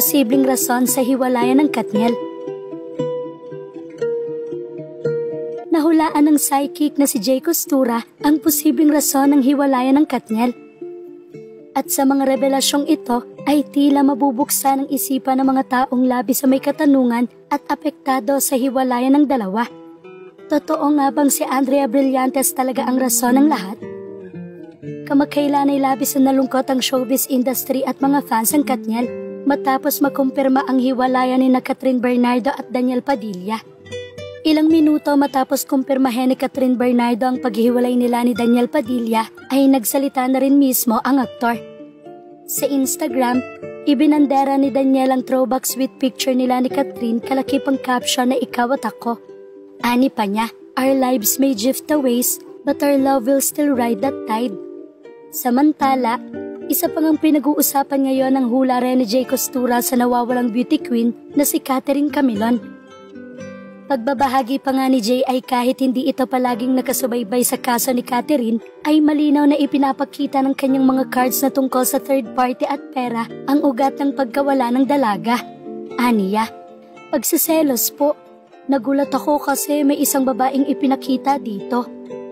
posibleng rason sa hiwalayan ng Katniel. Nahulaan ng psychic na si Jay Costura ang posibleng rason ng hiwalayan ng Katniel. At sa mga revelasyong ito ay tila mabubuksan ang isipan ng mga taong labis sa may katanungan at apektado sa hiwalayan ng dalawa. Totoo nga bang si Andrea Brillantes talaga ang rason ng lahat? Kamakailan ay labis na nalungkot ang showbiz industry at mga fans ng Katniel matapos makumpirma ang hiwalayan ni Catherine Bernardo at Daniel Padilla. Ilang minuto matapos kumpirmahin ni Catherine Bernardo ang paghihiwalay nila ni Daniel Padilla ay nagsalita na rin mismo ang aktor. Sa Instagram, ibinandera ni Daniel ang throwback sweet picture nila ni Catherine kalakip ang caption na ikaw at ako. Ani pa niya, our lives may drift away, but our love will still ride that tide. Samantala, isa pang ang pinag-uusapan ngayon ng hula rin ni Jay Costura sa nawawalang beauty queen na si Catherine Camilon. Pagbabahagi pa nga ni Jay ay kahit hindi ito palaging nakasubaybay sa kaso ni Catherine, ay malinaw na ipinapakita ng kanyang mga cards na tungkol sa third party at pera ang ugat ng pagkawala ng dalaga. Aniya, pagsiselos po. Nagulat ako kasi may isang babaeng ipinakita dito.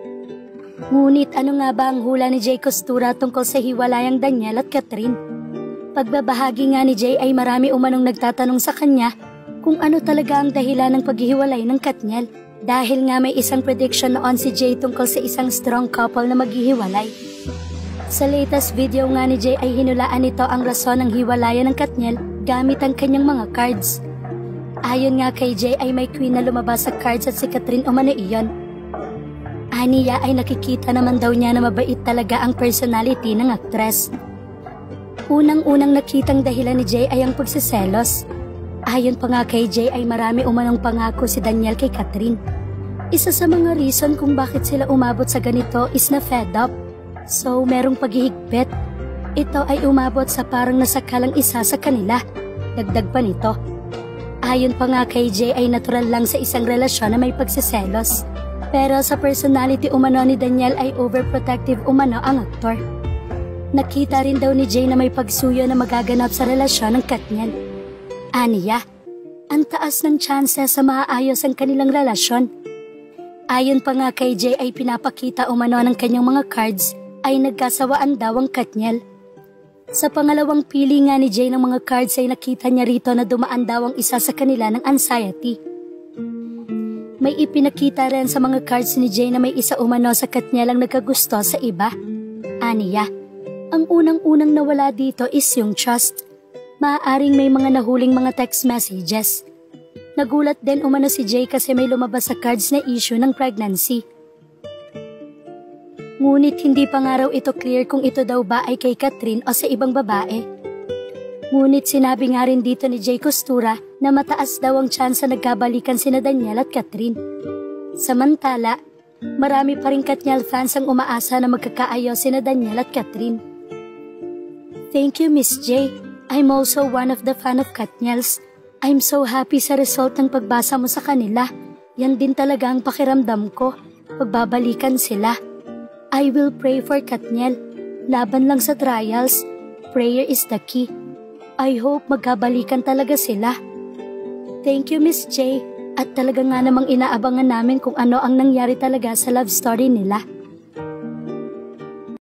Ngunit ano nga ba ang hula ni Jay Costura tungkol sa hiwalayang Daniel at Catherine? Pagbabahagi nga ni Jay ay marami umanong nagtatanong sa kanya kung ano talaga ang dahilan ng paghihiwalay ng Katniel dahil nga may isang prediction noon si Jay tungkol sa isang strong couple na maghihiwalay. Sa latest video nga ni Jay ay hinulaan nito ang rason ng hiwalayan ng Katniel gamit ang kanyang mga cards. Ayon nga kay Jay ay may queen na lumabas sa cards at si Catherine umano iyon. Aniya ay nakikita naman daw niya na mabait talaga ang personality ng aktres. Unang-unang nakitang dahilan ni Jay ay ang pagsiselos. Ayon pa nga kay Jay ay marami umanong pangako si Daniel kay Catherine. Isa sa mga reason kung bakit sila umabot sa ganito is na fed up. So merong paghihigpit. Ito ay umabot sa parang nasakalang isa sa kanila. Dagdag pa nito. Ayon pa nga kay Jay ay natural lang sa isang relasyon na may pagsiselos. Pero sa personality umano ni Daniel ay overprotective umano ang aktor. Nakita rin daw ni Jay na may pagsuyo na magaganap sa relasyon ng Katniel. Aniya, ang taas ng tsanses sa maaayos ang kanilang relasyon. Ayon pa nga kay Jay ay pinapakita umano ng kanyang mga cards ay nagkasawaan daw ang Katniel. Sa pangalawang pili nga ni Jay ng mga cards ay nakita niya rito na dumaan daw ang isa sa kanila ng anxiety. May ipinakita rin sa mga cards ni Jay na may isa umano sa Katniel ang nagkagusto sa iba. Aniya, ang unang-unang nawala dito is yung trust. Maaaring may mga nahuling mga text messages. Nagulat din umano si Jay kasi may lumabas sa cards na issue ng pregnancy. Ngunit hindi pa nga raw ito clear kung ito daw ba ay kay Catherine o sa ibang babae. Ngunit sinabi nga rin dito ni Jay Costura na mataas daw ang tsansa nagkabalikan sina Daniel at Catherine. Samantala, marami pa rin Katniel fans ang umaasa na magkakaayos sina Daniel at Catherine. Thank you, Miss Jay. I'm also one of the fan of Katniels. I'm so happy sa result ng pagbasa mo sa kanila. Yan din talaga ang pakiramdam ko. Pagbabalikan sila. I will pray for Katniel. Laban lang sa trials. Prayer is the key. I hope magkabalikan talaga sila. Thank you, Miss J. At talaga nga namang inaabangan namin kung ano ang nangyari talaga sa love story nila.